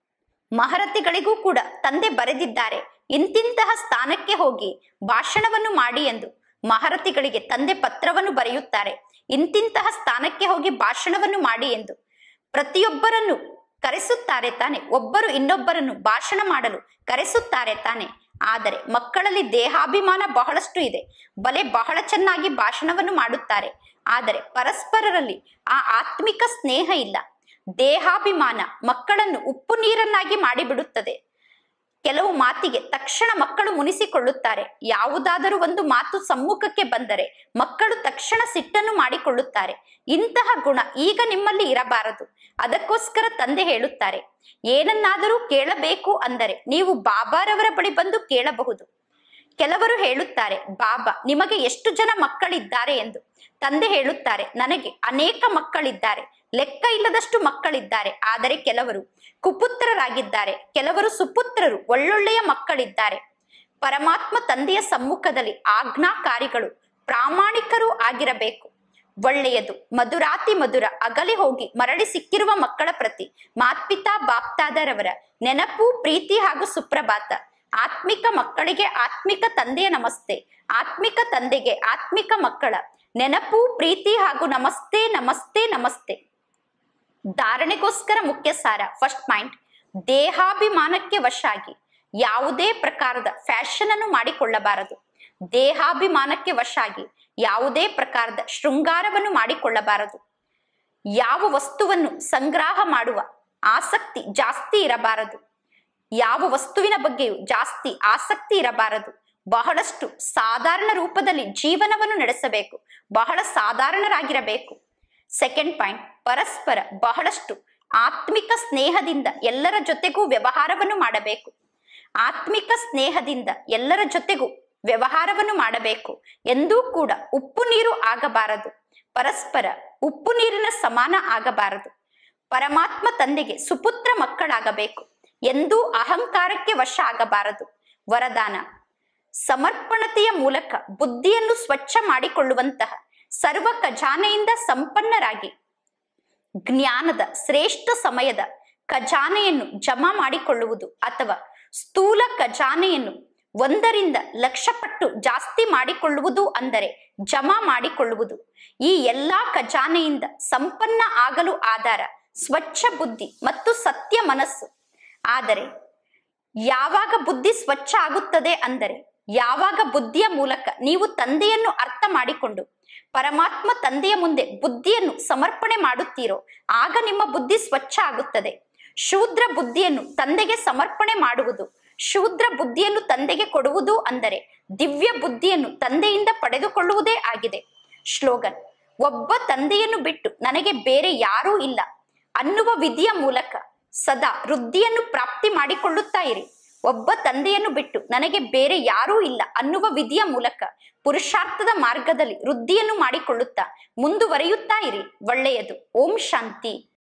ಮಹಾರಥಿಗಳಿಗೂ ಕೂಡ ತಂದೆ ಬರೆದಿದ್ದಾರೆ, ಇಂತಿಂತಹ ಸ್ಥಾನಕ್ಕೆ ಹೋಗಿ ಭಾಷಣವನ್ನು ಮಾಡಿ ಎಂದು. ಮಹಾರಥಿಗಳಿಗೆ ತಂದೆ ಪತ್ರವನ್ನು ಬರೆಯುತ್ತಾರೆ, ಇಂತಿಂತಹ ಸ್ಥಾನಕ್ಕೆ ಹೋಗಿ ಭಾಷಣವನ್ನು ಮಾಡಿ ಎಂದು. ಪ್ರತಿಯೊಬ್ಬರನ್ನು ಕರೆಸುತ್ತಾರೆ ತಾನೆ, ಒಬ್ಬರು ಇನ್ನೊಬ್ಬರನ್ನು ಭಾಷಣ ಮಾಡಲು ಕರೆಸುತ್ತಾರೆ ತಾನೆ. ಆದರೆ ಮಕ್ಕಳಲ್ಲಿ ದೇಹಾಭಿಮಾನ ಬಹಳಷ್ಟು ಇದೆ. ಬಲೆ ಬಹಳ ಚೆನ್ನಾಗಿ ಭಾಷಣವನ್ನು ಮಾಡುತ್ತಾರೆ, ಆದರೆ ಪರಸ್ಪರರಲ್ಲಿ ಆ ಆತ್ಮಿಕ ಸ್ನೇಹ ಇಲ್ಲ. ದೇಹಾಭಿಮಾನ ಮಕ್ಕಳನ್ನು ಉಪ್ಪು ನೀರನ್ನಾಗಿ ಮಾಡಿಬಿಡುತ್ತದೆ. ಕೆಲವು ಮಾತಿಗೆ ತಕ್ಷಣ ಮಕ್ಕಳು ಮುನಿಸಿಕೊಳ್ಳುತ್ತಾರೆ. ಯಾವುದಾದರೂ ಒಂದು ಮಾತು ಸಮ್ಮುಖಕ್ಕೆ ಬಂದರೆ ಮಕ್ಕಳು ತಕ್ಷಣ ಸಿಟ್ಟನ್ನು ಮಾಡಿಕೊಳ್ಳುತ್ತಾರೆ. ಇಂತಹ ಗುಣ ಈಗ ನಿಮ್ಮಲ್ಲಿ ಇರಬಾರದು. ಅದಕ್ಕೋಸ್ಕರ ತಂದೆ ಹೇಳುತ್ತಾರೆ, ಏನನ್ನಾದರೂ ಕೇಳಬೇಕು ಅಂದರೆ ನೀವು ಬಾಬಾರವರ ಬಳಿ ಬಂದು ಕೇಳಬಹುದು. ಕೆಲವರು ಹೇಳುತ್ತಾರೆ, ಬಾಬಾ ನಿಮಗೆ ಎಷ್ಟು ಜನ ಮಕ್ಕಳಿದ್ದಾರೆ ಎಂದು. ತಂದೆ ಹೇಳುತ್ತಾರೆ, ನನಗೆ ಅನೇಕ ಮಕ್ಕಳಿದ್ದಾರೆ, ಲೆಕ್ಕ ಇಲ್ಲದಷ್ಟು ಮಕ್ಕಳಿದ್ದಾರೆ. ಆದರೆ ಕೆಲವರು ಕುಪುತ್ರರಾಗಿದ್ದಾರೆ, ಕೆಲವರು ಸುಪುತ್ರರು, ಒಳ್ಳೊಳ್ಳೆಯ ಮಕ್ಕಳಿದ್ದಾರೆ. ಪರಮಾತ್ಮ ತಂದೆಯ ಸಮ್ಮುಖದಲ್ಲಿ ಆಜ್ಞಾಕಾರಿಗಳು, ಪ್ರಾಮಾಣಿಕರು ಆಗಿರಬೇಕು. ಒಳ್ಳೆಯದು ಮಧುರಾತಿ ಮಧುರ ಅಗಲಿ ಹೋಗಿ ಮರಳಿ ಸಿಕ್ಕಿರುವ ಮಕ್ಕಳ ಪ್ರತಿ ಮಾತ್ಪಿತಾ ಬಾಪ್ತಾದರವರ ನೆನಪು, ಪ್ರೀತಿ ಹಾಗೂ ಸುಪ್ರಭಾತ. ಆತ್ಮಿಕ ಮಕ್ಕಳಿಗೆ ಆತ್ಮಿಕ ತಂದೆಯ ನಮಸ್ತೆ, ಆತ್ಮಿಕ ತಂದೆಗೆ ಆತ್ಮಿಕ ಮಕ್ಕಳ ನೆನಪು, ಪ್ರೀತಿ ಹಾಗೂ ನಮಸ್ತೆ ನಮಸ್ತೆ ನಮಸ್ತೆ. ಧಾರಣೆಗೋಸ್ಕರ ಮುಖ್ಯ ಸಾರ. ಫಸ್ಟ್ ಪಾಯಿಂಟ್, ದೇಹಾಭಿಮಾನಕ್ಕೆ ವಶ ಆಗಿ ಯಾವುದೇ ಪ್ರಕಾರದ ಫ್ಯಾಷನ್ ಅನ್ನು ಮಾಡಿಕೊಳ್ಳಬಾರದು. ದೇಹಾಭಿಮಾನಕ್ಕೆ ವಶ ಆಗಿ ಯಾವುದೇ ಪ್ರಕಾರದ ಶೃಂಗಾರವನ್ನು ಮಾಡಿಕೊಳ್ಳಬಾರದು. ಯಾವ ವಸ್ತುವನ್ನು ಸಂಗ್ರಹ ಮಾಡುವ ಆಸಕ್ತಿ ಜಾಸ್ತಿ ಇರಬಾರದು. ಯಾವ ವಸ್ತುವಿನ ಬಗ್ಗೆಯೂ ಜಾಸ್ತಿ ಆಸಕ್ತಿ ಇರಬಾರದು. ಬಹಳಷ್ಟು ಸಾಧಾರಣ ರೂಪದಲ್ಲಿ ಜೀವನವನ್ನು ನಡೆಸಬೇಕು. ಬಹಳ ಸಾಧಾರಣರಾಗಿರಬೇಕು. ಸೆಕೆಂಡ್ ಪಾಯಿಂಟ್, ಪರಸ್ಪರ ಬಹಳಷ್ಟು ಆತ್ಮಿಕ ಸ್ನೇಹದಿಂದ ಎಲ್ಲರ ಜೊತೆಗೂ ವ್ಯವಹಾರವನ್ನು ಮಾಡಬೇಕು. ಆತ್ಮಿಕ ಸ್ನೇಹದಿಂದ ಎಲ್ಲರ ಜೊತೆಗೂ ವ್ಯವಹಾರವನ್ನು ಮಾಡಬೇಕು. ಎಂದೂ ಕೂಡ ಉಪ್ಪು ನೀರು ಆಗಬಾರದು. ಪರಸ್ಪರ ಉಪ್ಪು ನೀರಿನ ಸಮಾನ ಆಗಬಾರದು. ಪರಮಾತ್ಮ ತಂದೆಗೆ ಸುಪುತ್ರ ಮಕ್ಕಳಾಗಬೇಕು. ಎಂದೂ ಅಹಂಕಾರಕ್ಕೆ ವಶ ಆಗಬಾರದು. ವರದಾನ, ಸಮರ್ಪಣತೆಯ ಮೂಲಕ ಬುದ್ಧಿಯನ್ನು ಸ್ವಚ್ಛ ಮಾಡಿಕೊಳ್ಳುವಂತಹ ಸರ್ವ ಖಜಾನೆಯಿಂದ ಸಂಪನ್ನರಾಗಿ ಜ್ಞಾನದ ಶ್ರೇಷ್ಠ ಸಮಯದ ಖಜಾನೆಯನ್ನು ಜಮಾ ಮಾಡಿಕೊಳ್ಳುವುದು ಅಥವಾ ಸ್ಥೂಲ ಖಜಾನೆಯನ್ನು ಒಂದರಿಂದ ಲಕ್ಷ ಪಟ್ಟು ಜಾಸ್ತಿ ಮಾಡಿಕೊಳ್ಳುವುದು ಅಂದರೆ ಜಮಾ ಮಾಡಿಕೊಳ್ಳುವುದು. ಈ ಎಲ್ಲಾ ಖಜಾನೆಯಿಂದ ಸಂಪನ್ನ ಆಗಲು ಆಧಾರ ಸ್ವಚ್ಛ ಬುದ್ಧಿ ಮತ್ತು ಸತ್ಯ ಮನಸ್ಸು. ಆದರೆ ಯಾವಾಗ ಬುದ್ಧಿ ಸ್ವಚ್ಛ ಆಗುತ್ತದೆ ಅಂದರೆ ಯಾವಾಗ ಬುದ್ಧಿಯ ಮೂಲಕ ನೀವು ತಂದೆಯನ್ನು ಅರ್ಥ ಮಾಡಿಕೊಂಡು ಪರಮಾತ್ಮ ತಂದೆಯ ಮುಂದೆ ಬುದ್ಧಿಯನ್ನು ಸಮರ್ಪಣೆ ಮಾಡುತ್ತೀರೋ ಆಗ ನಿಮ್ಮ ಬುದ್ಧಿ ಸ್ವಚ್ಛ ಆಗುತ್ತದೆ. ಶೂದ್ರ ಬುದ್ಧಿಯನ್ನು ತಂದೆಗೆ ಸಮರ್ಪಣೆ ಮಾಡುವುದು, ಶೂದ್ರ ಬುದ್ಧಿಯನ್ನು ತಂದೆಗೆ ಕೊಡುವುದು ಅಂದರೆ ದಿವ್ಯ ಬುದ್ಧಿಯನ್ನು ತಂದೆಯಿಂದ ಪಡೆದುಕೊಳ್ಳುವುದೇ ಆಗಿದೆ. ಶ್ಲೋಗನ್, ಒಬ್ಬ ತಂದೆಯನ್ನು ಬಿಟ್ಟು ನನಗೆ ಬೇರೆ ಯಾರೂ ಇಲ್ಲ ಅನ್ನುವ ವಿಧಿಯ ಮೂಲಕ ಸದಾ ವೃದ್ಧಿಯನ್ನು ಪ್ರಾಪ್ತಿ ಮಾಡಿಕೊಳ್ಳುತ್ತಾ ಇರಿ. ಒಬ್ಬ ತಂದೆಯನ್ನು ಬಿಟ್ಟು ನನಗೆ ಬೇರೆ ಯಾರೂ ಇಲ್ಲ ಅನ್ನುವ ವಿಧಿಯ ಮೂಲಕ ಪುರುಷಾರ್ಥದ ಮಾರ್ಗದಲ್ಲಿ ವೃದ್ಧಿಯನ್ನು ಮಾಡಿಕೊಳ್ಳುತ್ತಾ ಮುಂದುವರಿಯುತ್ತಾ ಇರಿ. ಒಳ್ಳೆಯದು. ಓಂ ಶಾಂತಿ.